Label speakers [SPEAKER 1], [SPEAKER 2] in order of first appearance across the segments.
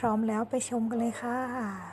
[SPEAKER 1] พร้อมแล้วไปชมกันเลยค่ะ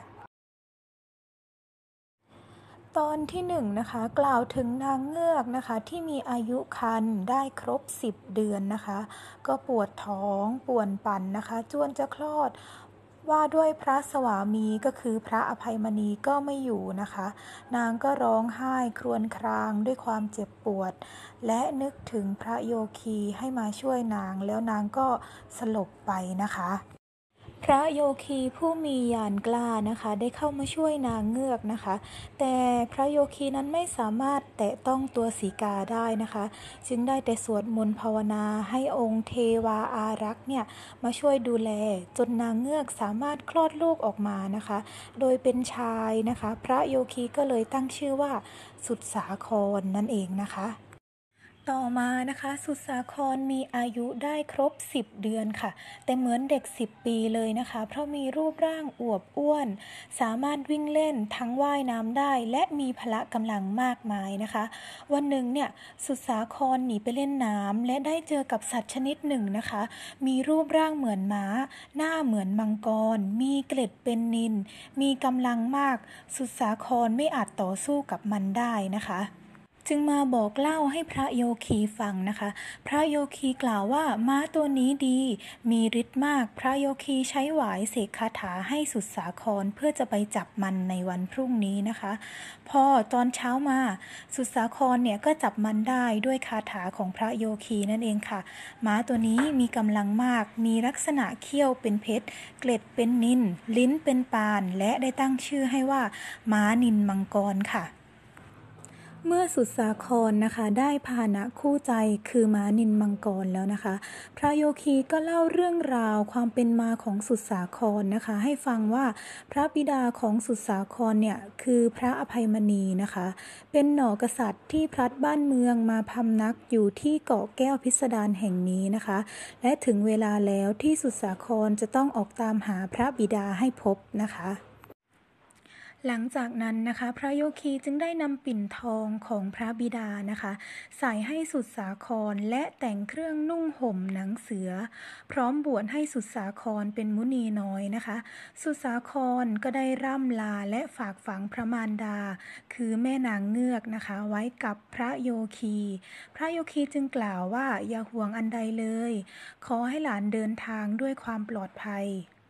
[SPEAKER 1] ตอนที่1นะคะกล่าวถึงนางเงือกนะคะที่มีอายุครรภ์ได้ครบ10 เดือนนะคะก็ปวดท้องป่วนปั่นนะคะจวนจะคลอดว่าด้วยพระสวามีก็คือพระอภัยมณีก็ไม่อยู่นะคะนางก็ร้องไห้ครวญครางด้วยความเจ็บปวดและนึกถึงพระโยคีให้มาช่วยนางแล้วนางก็สลบไปนะคะพระโยคีผู้มีญาณกล้านะคะได้เข้ามาช่วยนางเงือกนะคะแต่พระโยคีนั้นไม่สามารถแตะต้องตัวสีกาได้นะคะจึงได้แต่สวดมนต์ภาวนาให้องค์เทวาอารักษ์เนี่ยมาช่วยดูแลจนนางเงือกสามารถคลอดลูกออกมานะคะโดยเป็นชายนะคะพระโยคีก็เลยตั้งชื่อว่าสุดสาครนั่นเองนะคะต่อมานะคะสุดสาครมีอายุได้ครบ10 เดือนค่ะแต่เหมือนเด็ก10 ปีเลยนะคะเพราะมีรูปร่างอวบอ้วนสามารถวิ่งเล่นทั้งว่ายน้ำได้และมีพละกำลังมากมายนะคะวันหนึ่งเนี่ยสุดสาครหนีไปเล่นน้ำและได้เจอกับสัตว์ชนิดหนึ่งนะคะมีรูปร่างเหมือนม้าหน้าเหมือนมังกรมีเกล็ดเป็นนิลมีกำลังมากสุดสาครไม่อาจต่อสู้กับมันได้นะคะจึงมาบอกเล่าให้พระโยคีฟังนะคะพระโยคีกล่าวว่าม้าตัวนี้ดีมีฤทธิ์มากพระโยคีใช้หวายเสกคาถาให้สุดสาครเพื่อจะไปจับมันในวันพรุ่งนี้นะคะพอตอนเช้ามาสุดสาครเนี่ยก็จับมันได้ด้วยคาถาของพระโยคีนั่นเองค่ะม้าตัวนี้มีกำลังมากมีลักษณะเขี้ยวเป็นเพชรเกล็ดเป็นนิลลิ้นเป็นปานและได้ตั้งชื่อให้ว่าม้านิลมังกรค่ะเมื่อสุดสาครนะคะได้พาหนะคู่ใจคือม้านิลมังกรแล้วนะคะพระโยคีก็เล่าเรื่องราวความเป็นมาของสุดสาครนะคะให้ฟังว่าพระบิดาของสุดสาครเนี่ยคือพระอภัยมณีนะคะเป็นหน่อกษัตริย์ที่พลัดบ้านเมืองมาพำนักอยู่ที่เกาะแก้วพิสดารแห่งนี้นะคะและถึงเวลาแล้วที่สุดสาครจะต้องออกตามหาพระบิดาให้พบนะคะหลังจากนั้นนะคะพระโยคีจึงได้นำปิ่นทองของพระบิดานะคะใส่ให้สุดสาครและแต่งเครื่องนุ่งห่มหนังเสือพร้อมบวชให้สุดสาครเป็นมุนีน้อยนะคะสุดสาครก็ได้ร่ำลาและฝากฝังพระมารดาคือแม่นางเงือกนะคะไว้กับพระโยคีพระโยคีจึงกล่าวว่าอย่าห่วงอันใดเลยขอให้หลานเดินทางด้วยความปลอดภัย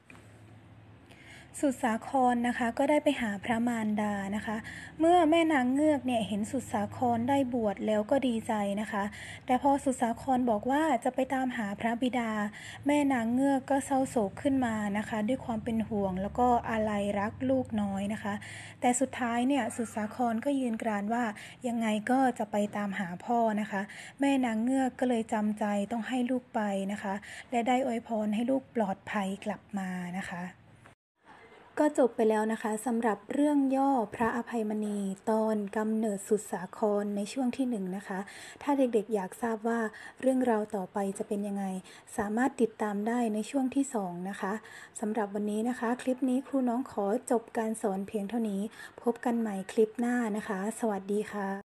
[SPEAKER 1] สุดสาครนะคะก็ได้ไปหาพระมารดานะคะเมื่อแม่นางเงือกเนี่ยเห็นสุดสาครได้บวชแล้วก็ดีใจนะคะแต่พอสุดสาครบอกว่าจะไปตามหาพระบิดาแม่นางเงือกก็เศร้าโศกขึ้นมานะคะด้วยความเป็นห่วงแล้วก็อาลัยรักลูกน้อยนะคะแต่สุดท้ายเนี่ยสุดสาครก็ยืนกรานว่ายังไงก็จะไปตามหาพ่อนะคะแม่นางเงือกก็เลยจำใจต้องให้ลูกไปนะคะและได้อวยพรให้ลูกปลอดภัยกลับมานะคะก็จบไปแล้วนะคะสำหรับเรื่องย่อพระอภัยมณีตอนกำเนิดสุดสาครในช่วงที่1นะคะถ้าเด็กๆอยากทราบว่าเรื่องราวต่อไปจะเป็นยังไงสามารถติดตามได้ในช่วงที่2นะคะสำหรับวันนี้นะคะคลิปนี้ครูน้องขอจบการสอนเพียงเท่านี้พบกันใหม่คลิปหน้านะคะสวัสดีค่ะ